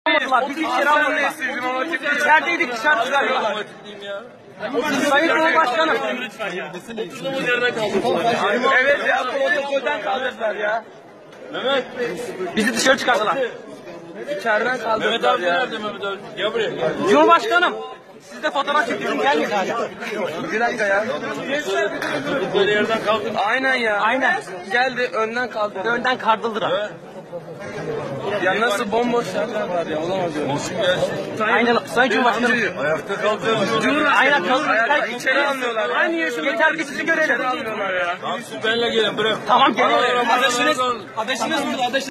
Bizi içeri almadılar. İçerideydik, dışarı çıkarıyorlar. Sayın Cumhurbaşkanım. Oturduğumuz yerden kaldırdılar. Evet ya, protokolden kaldırdılar ya. Mehmet. Bizi dışarı çıkardılar. İçeriden kaldırdılar Mehmet abi ya. nerede Mehmet abi? Gel buraya. Cumhurbaşkanım. Siz de fotoğraf çekilin, gelmedi hala. Bir dakika ya. Böyle yerden kaldırdılar. Aynen ya. Aynen. Geldi, önden kaldırdı. Önden kaldırdılar. Ya nasıl bomboş yerler var ya, olamaz öyle. Olsun gelsin. Aynen, Sayın Cumhurbaşkanım. Ayakta kalkıyoruz. Aynen kaldırdılar. İçeri almıyorlar. Aynı yaşım yeter ki sizi görelim. Almıyorlar ya. Tamam siz benimle gelin bırak. Tamam, geliyorum. Adaşınız Adaşınız burada, adaşınız.